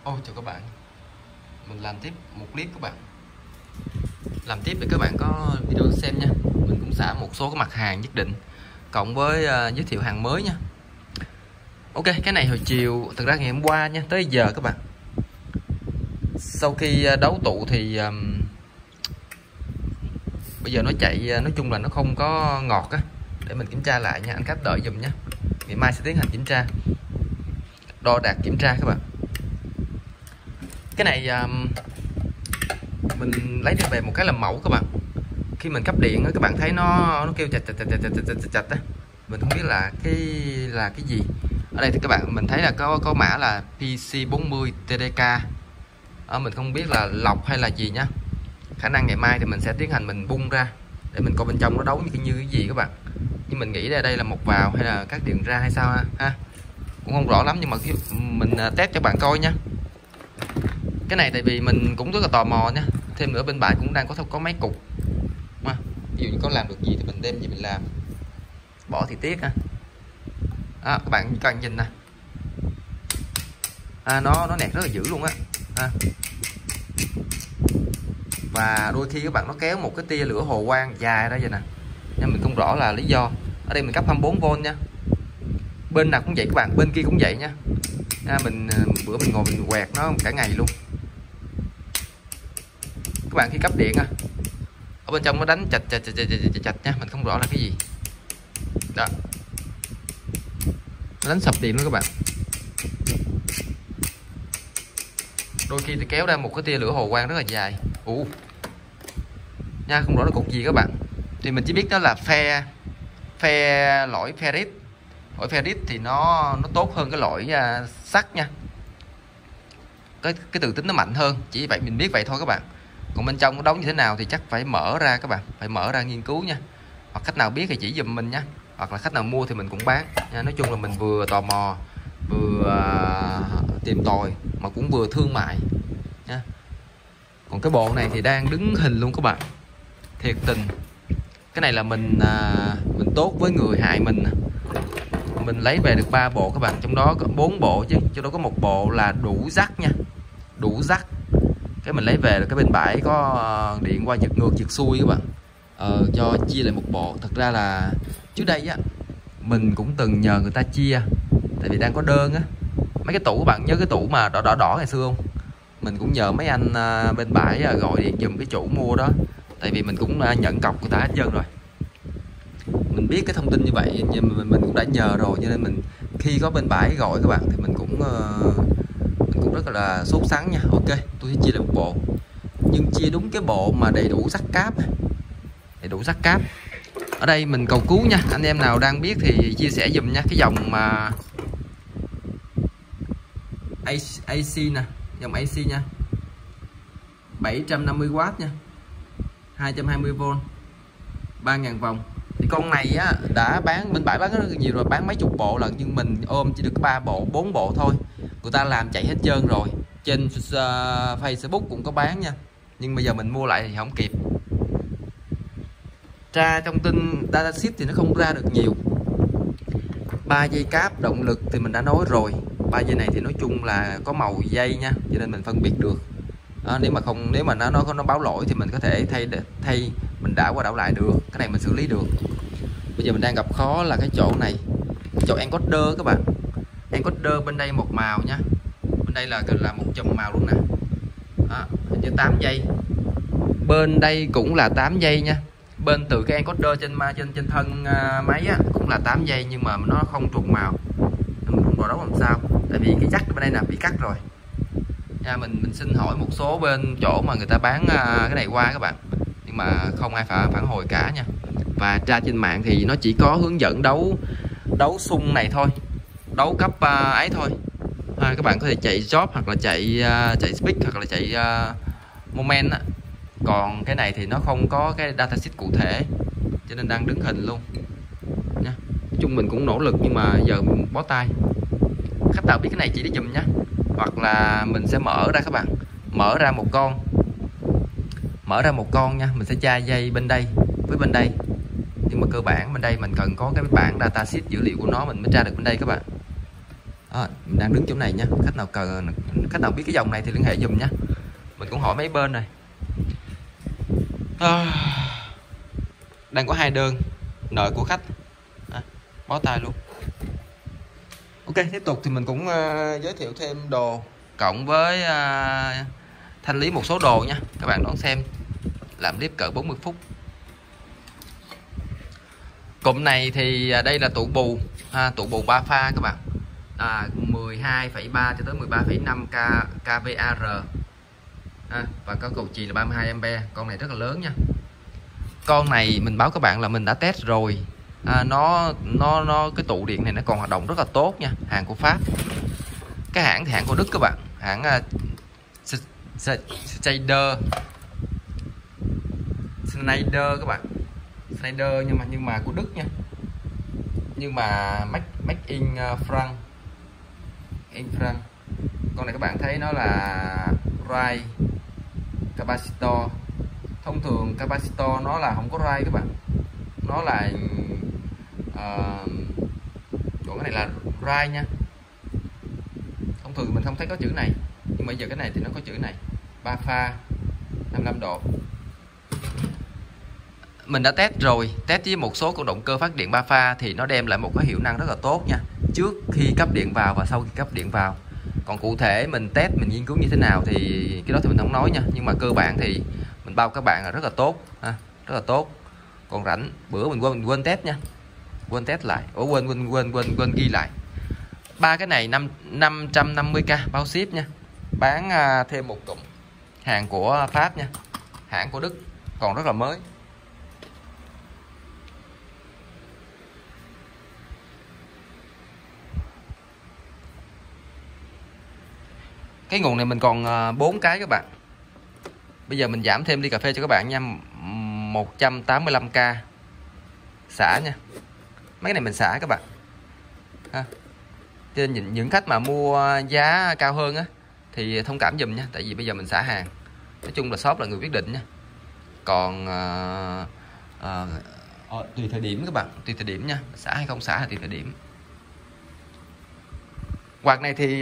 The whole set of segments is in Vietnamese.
Chào các bạn, mình làm tiếp một clip các bạn. Làm tiếp để các bạn có video xem nha. Mình cũng xả một số cái mặt hàng nhất định, cộng với giới thiệu hàng mới nha. Ok, cái này hồi chiều, thực ra ngày hôm qua nha, tới giờ các bạn. Sau khi đấu tụ thì bây giờ nó chạy, nói chung là nó không có ngọt á. Để mình kiểm tra lại nha, anh khách đợi dùm nha. Ngày mai sẽ tiến hành kiểm tra, đo đạc kiểm tra các bạn. Cái này mình lấy về một cái làm mẫu các bạn. Khi mình cấp điện các bạn thấy nó kêu chạch á, mình không biết là cái gì. Ở đây thì các bạn mình thấy là có mã là PC40 TDK. Mình không biết là lọc hay là gì nhá. Khả năng ngày mai thì mình sẽ tiến hành mình bung ra để mình coi bên trong nó đấu như cái gì các bạn. Nhưng mình nghĩ đây là một vào hay là các điện ra hay sao ha, cũng không rõ lắm, nhưng mà mình test cho bạn coi nha. Cái này tại vì mình cũng rất là tò mò nha. Thêm nữa bên bạn cũng đang có mấy cục mà, ví dụ như có làm được gì thì mình đem gì mình làm, bỏ thì tiếc ha. Các bạn cần nhìn nè, nó nẹt rất là dữ luôn á. Và đôi khi các bạn nó kéo một cái tia lửa hồ quang dài ra vậy nè, nhưng mình không rõ là lý do. Ở đây mình cấp 24V nha, bên nào cũng vậy các bạn, bên kia cũng vậy nha. Bữa mình ngồi mình quẹt nó cả ngày luôn các bạn. Khi cấp điện ở bên trong nó đánh chạch nha, mình không rõ là cái gì đó, nó đánh sập điện luôn các bạn. Đôi khi thì kéo ra một cái tia lửa hồ quang rất là dài nha, không rõ là cục gì các bạn. Thì mình chỉ biết đó là lõi ferrit. Lõi ferrit thì nó tốt hơn cái lõi sắt nha, cái từ tính nó mạnh hơn, chỉ vậy mình biết vậy thôi các bạn. Còn bên trong nó đóng như thế nào thì chắc phải mở ra các bạn, phải mở ra nghiên cứu nha. Hoặc khách nào biết thì chỉ giùm mình nha, hoặc là khách nào mua thì mình cũng bán nha. Nói chung là mình vừa tò mò, vừa tìm tòi, mà cũng vừa thương mại nha. Còn cái bộ này thì đang đứng hình luôn các bạn, thiệt tình. Cái này là mình tốt với người hại mình. Mình lấy về được 3 bộ các bạn, trong đó có 4 bộ chứ, trong đó có một bộ là đủ rắc nha, đủ rắc. Cái mình lấy về là cái bên bãi có điện qua giật ngược giật xuôi các bạn, cho chia lại một bộ. Thật ra là trước đây mình cũng từng nhờ người ta chia, tại vì đang có đơn mấy cái tủ, các bạn nhớ cái tủ mà đỏ ngày xưa không? Mình cũng nhờ mấy anh bên bãi gọi điện giùm cái chủ mua đó, tại vì mình cũng nhận cọc người ta hết trơn rồi. Mình biết cái thông tin như vậy nhưng mà mình cũng đã nhờ rồi, cho nên mình khi có bên bãi gọi các bạn thì mình cũng rất là sốt sắng nha. Ok, tôi sẽ chia lại một bộ, nhưng chia đúng cái bộ mà đầy đủ sắt cáp, đầy đủ sắt cáp. Ở đây mình cầu cứu nha, anh em nào đang biết thì chia sẻ dùm nha. Cái dòng mà AC nè, dòng AC nha, 750W nha, 220V, 3000 vòng. Thì con này đã bán bên bãi, bán rất nhiều rồi, bán mấy chục bộ lần, nhưng mình ôm chỉ được 3 bộ 4 bộ thôi. Người ta làm chạy hết trơn rồi, trên Facebook cũng có bán nha, nhưng bây giờ mình mua lại thì không kịp. Ra trong tin datasheet thì nó không ra được nhiều. 3 dây cáp động lực thì mình đã nói rồi, 3 dây này thì nói chung là có màu dây nha, cho nên mình phân biệt được. Nếu mà nó báo lỗi thì mình có thể thay mình đảo qua đảo lại được, cái này mình xử lý được. Bây giờ mình đang gặp khó là cái chỗ này, chỗ encoder các bạn. Encoder bên đây một màu nha, bên đây là một chùm màu luôn nè, hình như 8 dây. Bên đây cũng là 8 dây nha. Bên từ cái encoder trên thân máy cũng là 8 dây, nhưng mà nó không trùng màu, mình không rõ đấu làm sao, tại vì cái jack bên đây là bị cắt rồi nha. Mình xin hỏi một số bên chỗ mà người ta bán cái này qua các bạn, nhưng mà không ai phản hồi cả nha. Và ra trên mạng thì nó chỉ có hướng dẫn đấu xung này thôi, đấu cấp ấy thôi. Các bạn có thể chạy job hoặc là chạy speed hoặc là chạy moment Còn cái này thì nó không có cái datasheet cụ thể, cho nên đang đứng hình luôn nha. Nói chung mình cũng nỗ lực nhưng mà giờ mình bó tay. Khách nào biết cái này chỉ để dùm nhá, hoặc là mình sẽ mở ra các bạn, mở ra một con nha. Mình sẽ tra dây bên đây với bên đây, nhưng mà cơ bản bên đây mình cần có cái bảng datasheet dữ liệu của nó mình mới tra được bên đây các bạn. Mình đang đứng chỗ này nha, khách nào biết cái dòng này thì liên hệ giùm nha. Mình cũng hỏi mấy bên rồi. Đang có 2 đơn nợ của khách, bó tay luôn. Ok, tiếp tục thì mình cũng giới thiệu thêm đồ cộng với thanh lý một số đồ nha. Các bạn đón xem, làm clip cỡ 40 phút. Cụm này thì đây là tụ bù 3 pha các bạn, 12,3 cho tới 13,5 kVAR, và có cầu chì là 32A. Con này rất là lớn nha. Con này mình báo các bạn là mình đã test rồi, nó cái tụ điện này nó còn hoạt động rất là tốt nha. Hàng của Pháp, cái hãng thì hãng của Đức các bạn, hãng Schneider các bạn, Schneider nhưng mà của Đức nha, nhưng mà make in France. Con này các bạn thấy nó là ray capacitor. Thông thường capacitor nó là không có ray các bạn, nó là còn cái này là ray nha. Thông thường mình không thấy có chữ này, nhưng mà giờ cái này thì nó có chữ này, 3 pha 55 độ. Mình đã test rồi, test với một số con động cơ phát điện 3 pha thì nó đem lại một cái hiệu năng rất là tốt nha, trước khi cấp điện vào và sau khi cấp điện vào. Còn cụ thể mình test, mình nghiên cứu như thế nào thì cái đó thì mình không nói nha, nhưng mà cơ bản thì mình bao các bạn là rất là tốt, rất là tốt. Còn rảnh bữa mình quên test nha, quên test lại, quên ghi lại. 3 cái này 550k bao ship nha, bán thêm một cụm, hàng của Pháp nha, hãng của Đức, còn rất là mới. Cái nguồn này mình còn 4 cái các bạn. Bây giờ mình giảm thêm ly cà phê cho các bạn nha, 185k xả nha. Mấy cái này mình xả các bạn. Cho nên những khách mà mua giá cao hơn á thì thông cảm giùm nha, tại vì bây giờ mình xả hàng. Nói chung là shop là người quyết định nha. Còn tùy thời điểm các bạn, tùy thời điểm nha, xả hay không xả là tùy thời điểm. Quạt này thì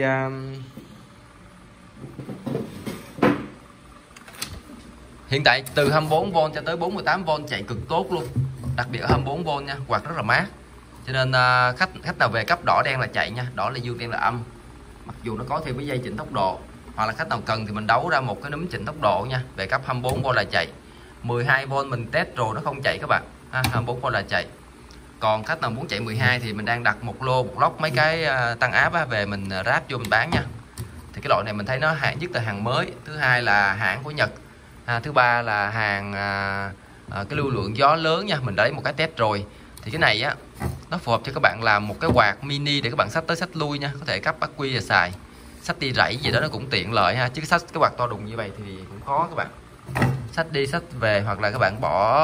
hiện tại từ 24V cho tới 48V chạy cực tốt luôn, đặc biệt ở 24V nha, quạt rất là mát. Cho nên khách nào về cấp đỏ đen là chạy nha, đỏ là dương đen là âm. Mặc dù nó có thêm cái dây chỉnh tốc độ, hoặc là khách nào cần thì mình đấu ra một cái núm chỉnh tốc độ nha. Về cấp 24V là chạy, 12V mình test rồi nó không chạy các bạn, 24V là chạy. Còn khách nào muốn chạy 12 thì mình đang đặt một lốc mấy cái tăng áp về mình ráp vô mình bán nha. Thì cái loại này mình thấy nó hãng nhất là hàng mới, thứ hai là hãng của Nhật, thứ ba là hàng cái lưu lượng gió lớn nha. Mình lấy một cái test rồi thì cái này á nó phù hợp cho các bạn làm một cái quạt mini để các bạn xách tới xách lui nha, có thể cắp bắt quy và xài, xách đi rẫy gì đó nó cũng tiện lợi ha. Chứ xách cái quạt to đùng như vậy thì cũng khó các bạn, xách đi xách về, hoặc là các bạn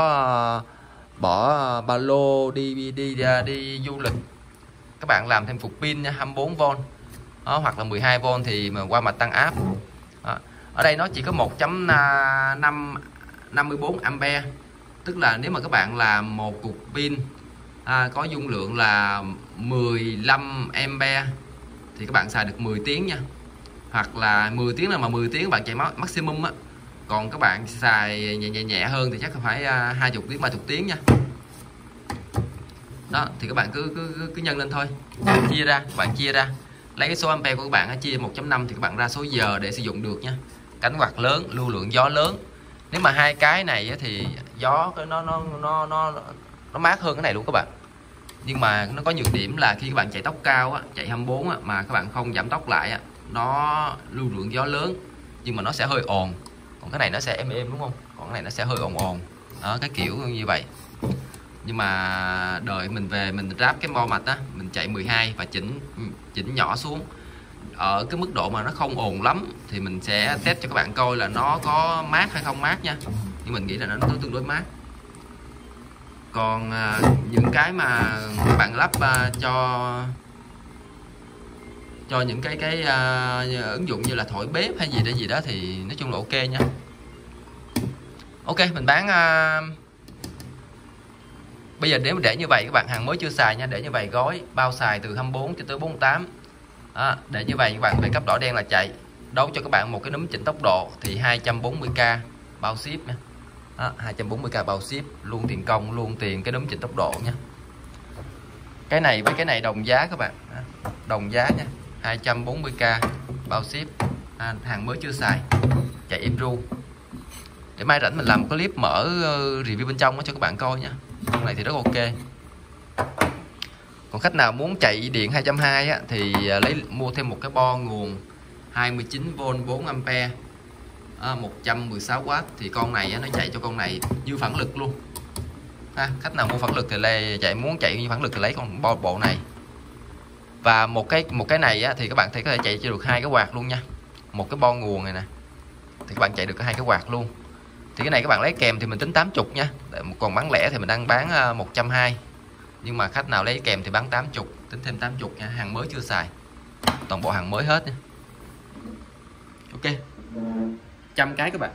bỏ ba lô đi du lịch, các bạn làm thêm cục pin nha, 24V đó, hoặc là 12V thì mà qua mặt tăng áp đó. Ở đây nó chỉ có 1.54A, tức là nếu mà các bạn làm một cục pin có dung lượng là 15A thì các bạn xài được 10 tiếng nha, hoặc là 10 tiếng là mà 10 tiếng bạn chạy maximum á. Còn các bạn xài nhẹ hơn thì chắc phải 20 tiếng 30 tiếng nha. Đó thì các bạn cứ nhân lên thôi, chia ra, các bạn chia ra lấy cái số ampere của các bạn chia 1.5 thì các bạn ra số giờ để sử dụng được nha. Cánh quạt lớn, lưu lượng gió lớn. Nếu mà hai cái này thì gió nó mát hơn cái này luôn các bạn. Nhưng mà nó có nhược điểm là khi các bạn chạy tốc cao chạy 24 mà các bạn không giảm tốc lại nó lưu lượng gió lớn nhưng mà nó sẽ hơi ồn. Còn cái này nó sẽ êm đúng không? Còn cái này nó sẽ hơi ồn đó, cái kiểu như vậy. Nhưng mà đợi mình về mình ráp cái mo mạch mình chạy 12 và chỉnh nhỏ xuống ở cái mức độ mà nó không ồn lắm thì mình sẽ test cho các bạn coi là nó có mát hay không mát nha. Nhưng mình nghĩ là nó tương đối mát. Còn những cái mà các bạn lắp cho những cái ứng dụng như là thổi bếp hay gì đó thì nói chung là ok nha. Ok, mình bán bây giờ nếu để như vậy các bạn, hàng mới chưa xài nha, để như vậy gói bao xài từ 24 cho tới 48 Đó, để như vậy các bạn về cấp đỏ đen là chạy. Đấu cho các bạn một cái núm chỉnh tốc độ thì 240k bao ship nha. Đó, 240k bao ship, luôn tiền công luôn tiền cái núm chỉnh tốc độ nha. Cái này với cái này đồng giá các bạn, đồng giá nha. 240k bao ship, hàng mới chưa xài, chạy êm ru. Để mai rảnh mình làm một cái clip mở review bên trong cho các bạn coi nha. Con này thì rất ok. Còn khách nào muốn chạy điện 220 á, thì mua thêm một cái bo nguồn 29V 4A 116W thì con này nó chạy cho con này như phản lực luôn. Khách nào mua phản lực thì muốn chạy như phản lực thì lấy con bộ này. Và một cái này á, thì các bạn thấy có thể chạy cho được 2 cái quạt luôn nha. Một cái bo nguồn này nè thì các bạn chạy được 2 cái quạt luôn. Thì cái này các bạn lấy kèm thì mình tính 80 nha. Còn bán lẻ thì mình đang bán 120. Nhưng mà khách nào lấy kèm thì bán 80, tính thêm 80 nha, hàng mới chưa xài. Toàn bộ hàng mới hết nha. Ok. 100 cái các bạn.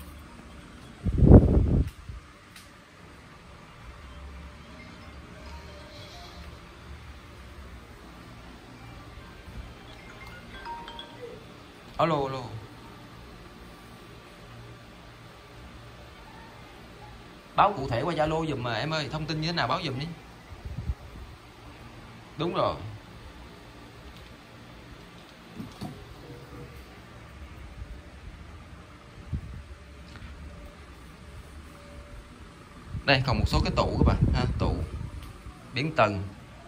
Alo alo. Báo cụ thể qua Zalo dùm mà em ơi, thông tin như thế nào báo dùm đi. Đúng rồi. Đây còn một số cái tủ các bạn ha, tủ biến tầng.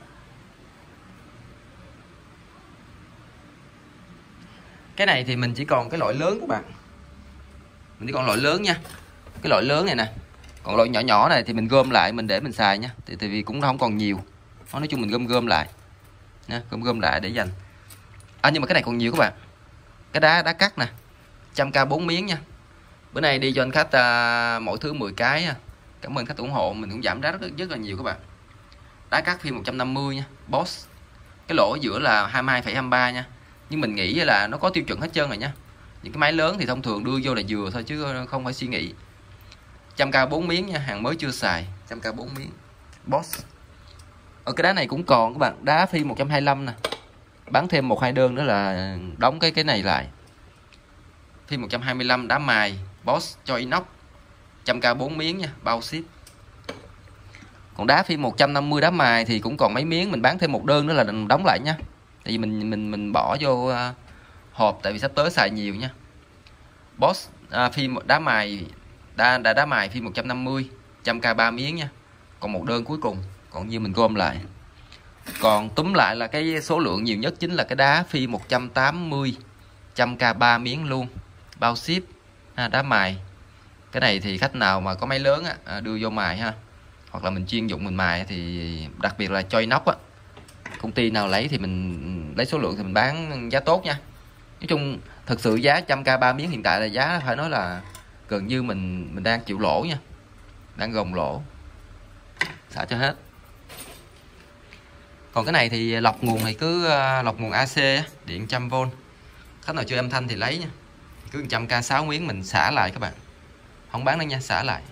Cái này thì mình chỉ còn cái loại lớn các bạn. Mình chỉ còn loại lớn nha. Cái loại lớn này nè. Còn loại nhỏ nhỏ này thì mình gom lại mình để mình xài nha. Thì vì cũng không còn nhiều. Nói chung mình gom lại. Nha, gom lại để dành. Nhưng mà cái này còn nhiều các bạn. Cái đá cắt nè. 100k 4 miếng nha. Bữa nay đi cho anh khách mỗi thứ 10 cái nha. Cảm ơn khách ủng hộ, mình cũng giảm giá rất là nhiều các bạn. Đá cắt phim 150 nha, Boss. Cái lỗ ở giữa là 22,23 nha. Nhưng mình nghĩ là nó có tiêu chuẩn hết trơn rồi nha. Những cái máy lớn thì thông thường đưa vô là vừa thôi chứ không phải suy nghĩ. 100k 4 miếng nha, hàng mới chưa xài, 100k 4 miếng. Boss. Ở cái đá này cũng còn các bạn, đá phim 125 nè. Bán thêm 1-2 đơn nữa là đóng cái này lại. Phim 125 đá mài, Boss cho inox. 100k 4 miếng nha, bao ship. Còn đá phim 150 đá mài thì cũng còn mấy miếng, mình bán thêm một đơn nữa là đóng lại nha. Tại vì mình bỏ vô hộp tại vì sắp tới xài nhiều nha. Boss phim đá mài đá mài phim 150, 100k 3 miếng nha. Còn một đơn cuối cùng, còn như mình gom lại. Còn túm lại là cái số lượng nhiều nhất chính là cái đá phim 180, 100k 3 miếng luôn, bao ship. Đá mài. Cái này thì khách nào mà có máy lớn đưa vô mài ha, hoặc là mình chuyên dụng mình mài thì đặc biệt là cho inox á, công ty nào lấy thì mình lấy số lượng thì mình bán giá tốt nha. Nói chung thực sự giá 100k 3 miếng hiện tại là giá phải nói là gần như mình đang chịu lỗ nha, đang gồng lỗ, xả cho hết. Còn cái này thì lọc nguồn thì cứ lọc nguồn AC điện 100V. Khách nào chơi âm thanh thì lấy nha, cứ 100k 6 miếng mình xả lại các bạn, không bán nữa nha, xả lại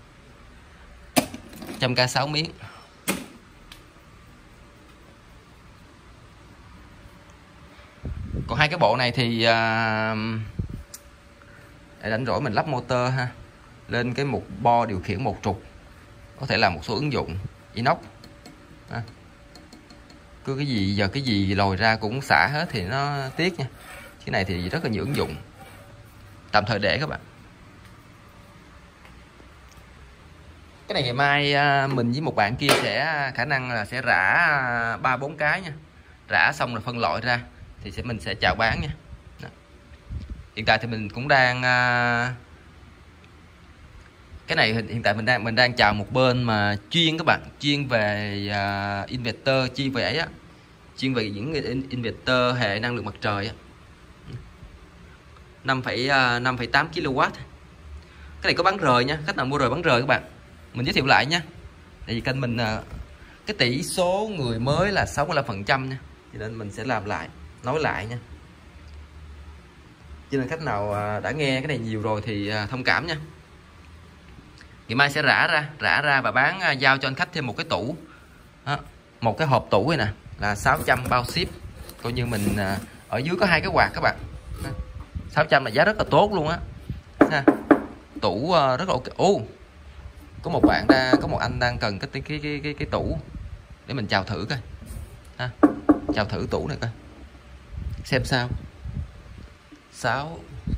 100k 6 miếng. Còn hai cái bộ này thì để rảnh rỗi mình lắp motor ha, lên cái mục bo điều khiển một trục, có thể làm một số ứng dụng inox ha. Cứ cái gì lòi ra cũng xả hết thì nó tiếc nha. Cái này thì rất là nhiều ứng dụng, tạm thời để các bạn. Cái này ngày mai mình với một bạn kia sẽ khả năng là sẽ rã 3-4 cái nha. Rã xong rồi phân loại ra thì mình sẽ chào bán nha. Đó. Hiện tại thì mình cũng đang cái này hiện tại mình đang chào một bên mà chuyên các bạn, chuyên về inverter, chuyên về ấy á, chuyên về những inverter hệ năng lượng mặt trời á. 5,8 kW. Cái này có bán rời nha, khách nào mua rời bán rời các bạn. Mình giới thiệu lại nha. Tại vì kênh mình cái tỷ số người mới là 65% nha. Cho nên mình sẽ làm lại, nói lại nha. Cho nên khách nào đã nghe cái này nhiều rồi thì thông cảm nha. Ngày mai sẽ rã ra và bán giao cho anh khách thêm một cái tủ. Đó, một cái hộp tủ này nè là 600 bao ship. coi như mình ở dưới có 2 cái quạt các bạn. 600 là giá rất là tốt luôn á ha. Tủ rất là ok. Có một anh đang cần cái tủ để mình chào thử coi ha. Chào thử tủ này coi xem sao. 6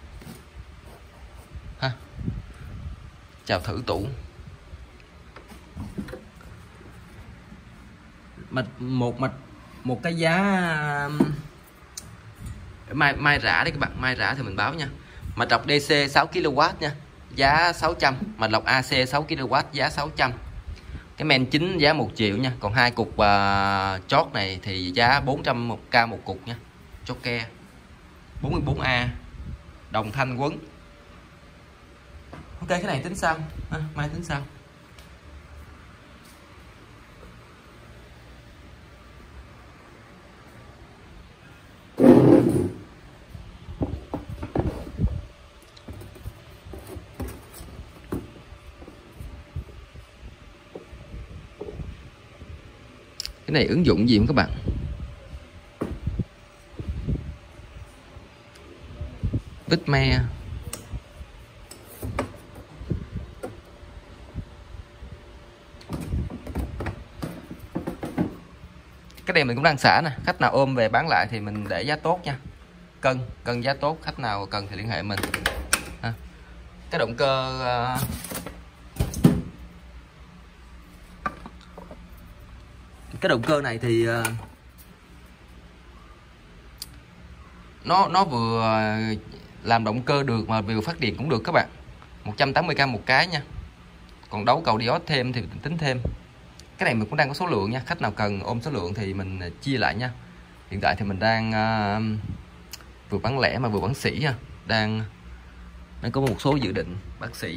ha. Chào thử tủ. Một cái giá mai rã đấy các bạn, mai rã thì mình báo nha. Mạch lọc DC 6 kW nha, giá 600. Mạch lọc AC 6 kW giá 600. Cái men chính giá 1 triệu nha. Còn 2 cục chót này thì giá 400k một cục nha. Chót ke 44A đồng thanh quấn. Ok, cái này tính sau ha, mai tính sau. Cái này ứng dụng gì không các bạn? Bitme. Cái này mình cũng đang xả nè, khách nào ôm về bán lại thì mình để giá tốt nha. Cân giá tốt, khách nào cần thì liên hệ mình ha. Cái động cơ này thì nó vừa làm động cơ được mà vừa phát điện cũng được các bạn. 180k một cái nha. Còn đấu cầu diode thêm thì tính thêm. Cái này mình cũng đang có số lượng nha, khách nào cần ôm số lượng thì mình chia lại nha. Hiện tại thì mình đang vừa bán lẻ mà vừa bán sỉ nha, đang có một số dự định bán sỉ.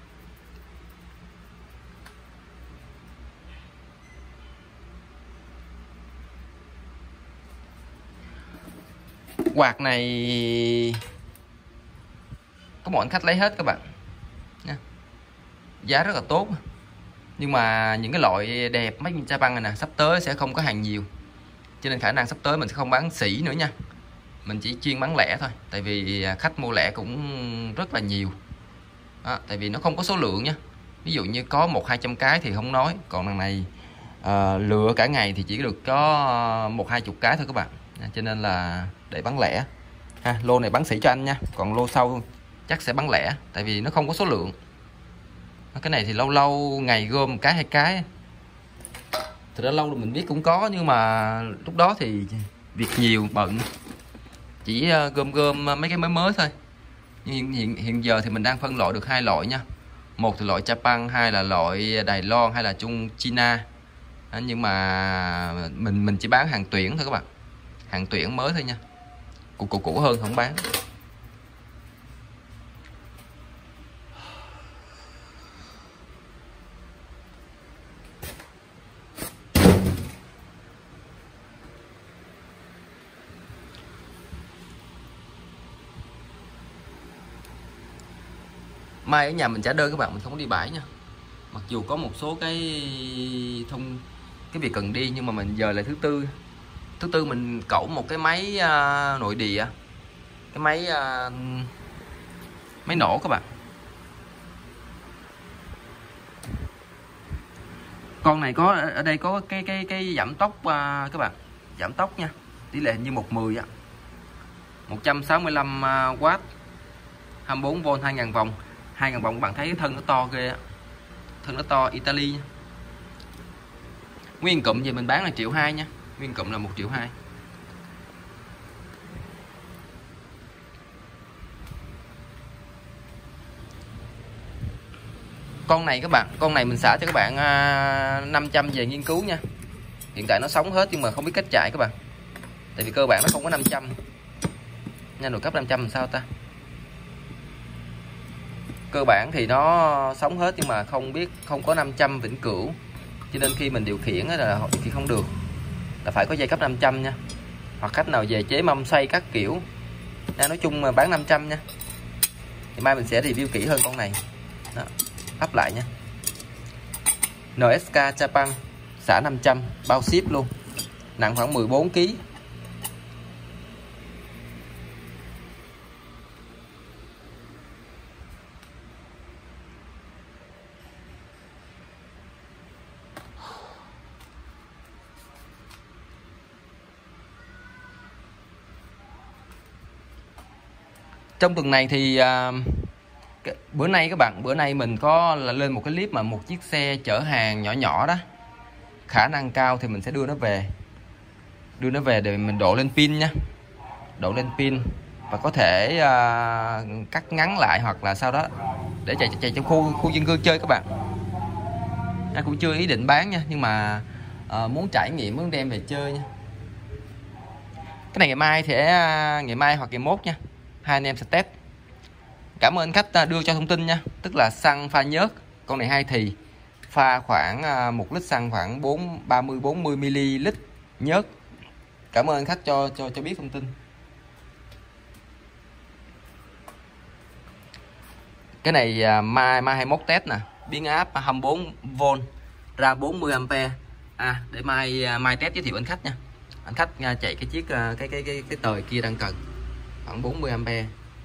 Quạt này có một anh khách lấy hết các bạn nha. Giá rất là tốt. Nhưng mà những cái loại đẹp mấy cha băng này nè, sắp tới sẽ không có hàng nhiều. Cho nên khả năng sắp tới mình sẽ không bán sỉ nữa nha. Mình chỉ chuyên bán lẻ thôi. Tại vì khách mua lẻ cũng rất là nhiều đó, tại vì nó không có số lượng nha. Ví dụ như có 100-200 cái thì không nói. Còn đằng này lựa cả ngày thì chỉ được có 1-20 cái thôi các bạn. Cho nên là để bán lẻ ha. Lô này bán sỉ cho anh nha. Còn lô sau chắc sẽ bán lẻ, tại vì nó không có số lượng. Cái này thì lâu lâu ngày gom 1-2 cái. Thực ra lâu rồi mình biết cũng có, nhưng mà lúc đó thì việc nhiều bận, chỉ gom mấy cái mới thôi. Nhưng hiện giờ thì mình đang phân loại được 2 loại nha. Một thì loại Japan, 2 là loại Đài Loan hay là Trung China. Nhưng mà mình chỉ bán hàng tuyển thôi các bạn, hàng tuyển mới thôi nha. Cũ hơn không bán. Mai ở nhà mình trả đơn các bạn, mình không có đi bãi nha. Mặc dù có một số cái việc cần đi, nhưng mà mình giờ là thứ tư mình cẩu một cái máy nội địa, cái máy nổ các bạn. Con này có ở đây có cái giảm tốc các bạn, giảm tốc nha, tỷ lệ hình như 110 á, 165W, 24V, 2000 vòng. 2000 vòng bạn thấy cái thân nó to ghê á, thân nó to Italy nha. Nguyên cụm gì mình bán là 1,2 triệu nha, nguyên cụm là 1,2 triệu. Con này các bạn, con này mình xả cho các bạn 500 về nghiên cứu nha. Hiện tại nó sống hết nhưng mà không biết cách chạy các bạn, tại vì cơ bản nó không có 500 nha. Nồi cấp 500 làm sao ta, cơ bản thì nó sống hết nhưng mà không có 500 vĩnh cửu, cho nên khi mình điều khiển là thì không được, là phải có dây cấp 500 nha. Hoặc khách nào về chế mâm xoay các kiểu nha. Nói chung mà bán 500 nha. Thì mai mình sẽ review kỹ hơn con này đó, up lại nha. NSK Japan xả 500 bao ship luôn, nặng khoảng 14 kg. Trong tuần này thì bữa nay mình có lên một cái clip mà một chiếc xe chở hàng nhỏ nhỏ đó, khả năng cao thì mình sẽ đưa nó về để mình độ lên pin nha, độ lên pin và có thể cắt ngắn lại hoặc là sau đó để chạy trong khu dân cư chơi các bạn. Anh cũng chưa ý định bán nha, nhưng mà muốn trải nghiệm, muốn đem về chơi nha. Cái này ngày mai hoặc ngày mốt nha, hai anh em sẽ test. Cảm ơn khách đưa cho thông tin nha. Tức là xăng pha nhớt, con này 2 thì pha khoảng 1 lít xăng khoảng 30-40 ml nhớt. Cảm ơn khách cho biết thông tin. Cái này mai 21 test nè, biến áp 24V ra 40A. Để mai test giới thiệu anh khách nha. Anh khách chạy cái chiếc cái tời kia đang cần khoảng 40A.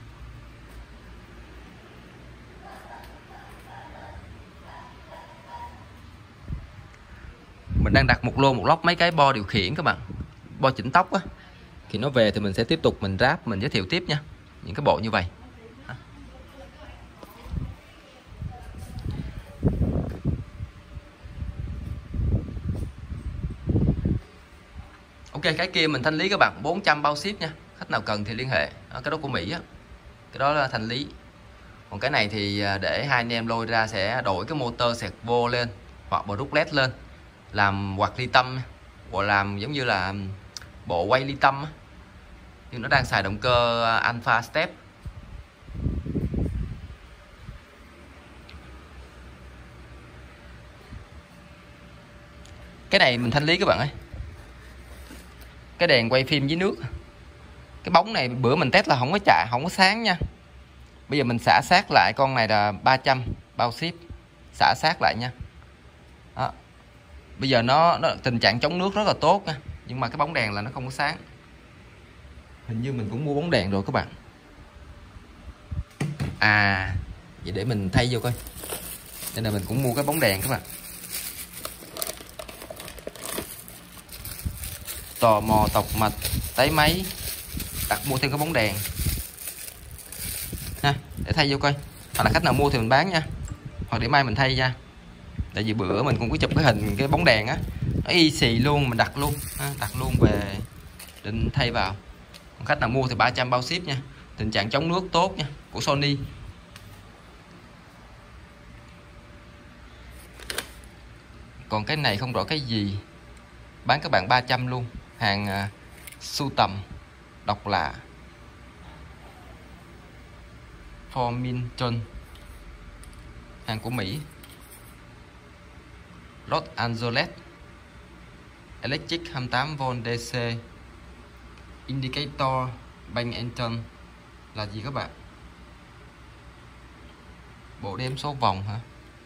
Mình đang đặt một lốc mấy cái bo điều khiển các bạn, bo chỉnh tóc á. Khi nó về thì mình sẽ tiếp tục mình ráp, mình giới thiệu tiếp nha, những cái bộ như vậy. Ok, cái kia mình thanh lý các bạn, 400 bao ship nha. Khách nào cần thì liên hệ. Cái đó của Mỹ á, cái đó là thanh lý. Còn cái này thì để hai anh em lôi ra sẽ đổi cái motor servo lên hoặc bộ rút led lên, làm quạt ly tâm, bộ làm giống như là bộ quay ly tâm, nhưng nó đang xài động cơ Alpha Step. Cái này mình thanh lý các bạn ơi. Cái đèn quay phim dưới nước, cái bóng này bữa mình test là không có sáng nha. Bây giờ mình xả sát lại, con này là 300 bao ship, xả sát lại nha. Đó. Bây giờ nó tình trạng chống nước rất là tốt nha, nhưng mà cái bóng đèn là nó không có sáng. Hình như mình cũng mua bóng đèn rồi các bạn. Vậy để mình thay vô coi. Nên là mình cũng mua cái bóng đèn các bạn. Tò mò tọc mạch tái máy, đặt mua thêm cái bóng đèn ha, để thay vô coi. Hoặc là khách nào mua thì mình bán nha, hoặc để mai mình thay ra. Tại vì bữa mình cũng có chụp cái hình cái bóng đèn á, nó y xì luôn, mình đặt luôn ha, đặt luôn về định thay vào. Còn khách nào mua thì 300 bao ship nha, tình trạng chống nước tốt nha, của Sony. Còn cái này không rõ cái gì, bán các bạn 300 luôn, hàng sưu tầm độc lạ. Forminton, hàng của Mỹ. Los Angeles, Electric 28V DC, Indicator Bank Anton là gì các bạn? Bộ đếm số vòng hả?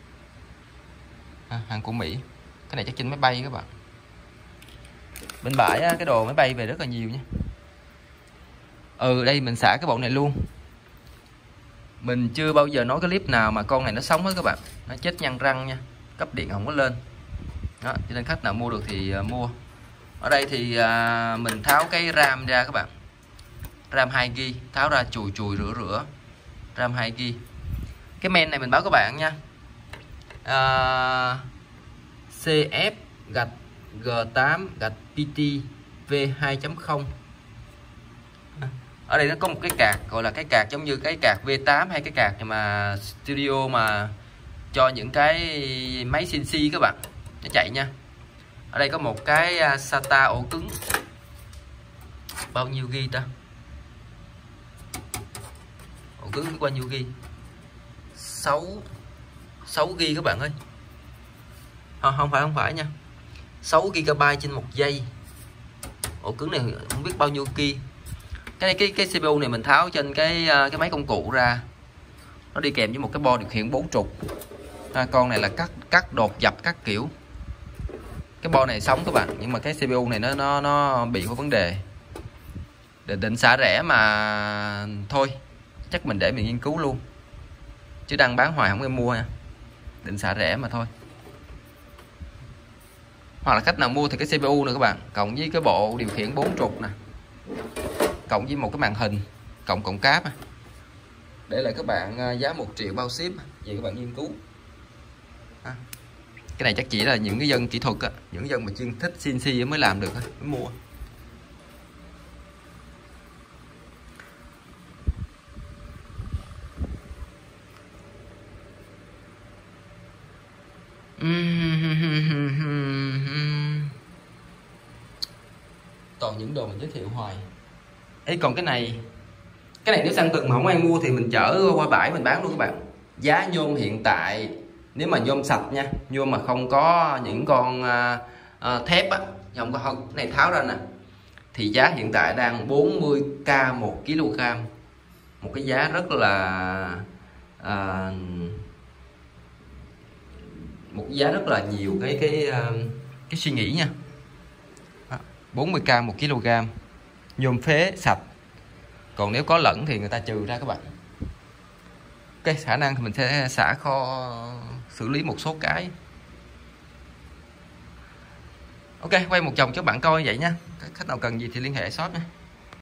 Hàng của Mỹ. Cái này chắc trên máy bay các bạn. Bên bãi cái đồ máy bay về rất là nhiều nha. Đây mình xả cái bộ này luôn. Mình chưa bao giờ nói cái clip nào mà con này nó sống hết các bạn. Nó chết nhăn răng nha, cấp điện không có lên đó, cho nên khách nào mua được thì mua. Ở đây thì mình tháo cái RAM ra các bạn, RAM 2GB, tháo ra chùi rửa RAM 2GB. Cái men này mình báo các bạn nha, CF G8 PT V2.0. Ở đây nó có một cái card gọi là cái card giống như cái card V8 hay cái card mà studio mà cho những cái máy CNC các bạn, nó chạy nha. Ở đây có một cái SATA ổ cứng, bao nhiêu ghi ta? Ổ cứng bao nhiêu ghi? 6 ghi các bạn ơi. Không phải nha, 6 GB trên 1 giây. Ổ cứng này không biết bao nhiêu ghi. Cái CPU này mình tháo trên cái máy công cụ ra, nó đi kèm với một cái bo điều khiển 4 trục. Con này là cắt đột dập các kiểu. Cái bo này sống các bạn, nhưng mà cái CPU này nó bị có vấn đề. Định xả rẻ mà thôi, chắc mình để mình nghiên cứu luôn, chứ đang bán hoài không ai mua nha. Định xả rẻ mà thôi. Hoặc là khách nào mua thì cái CPU nữa các bạn, cộng với cái bộ điều khiển 4 trục nè, cộng với một cái màn hình cộng cáp. để lại các bạn giá 1 triệu bao ship về các bạn nghiên cứu. Cái này chắc chỉ là những cái dân kỹ thuật á, những dân mà chuyên thích CNC mới làm được mới mua. Toàn những đồ mình giới thiệu hoài. Ấy còn cái này nếu xăng từng mà không ai mua thì mình chở qua bãi mình bán luôn các bạn. Giá nhôm hiện tại nếu mà nhôm sạch nha, nhôm mà không có những con thép á, không có cái này tháo ra nè, thì giá hiện tại đang 40k 1 kg. Một cái giá rất là một giá rất là nhiều cái suy nghĩ nha. 40k 1 kg nhôm phế sạch. Còn nếu có lẫn thì người ta trừ ra các bạn. Cái khả năng thì mình sẽ xả kho xử lý một số cái. Ok, quay một vòng cho bạn coi vậy nha. Khách nào cần gì thì liên hệ shop nha.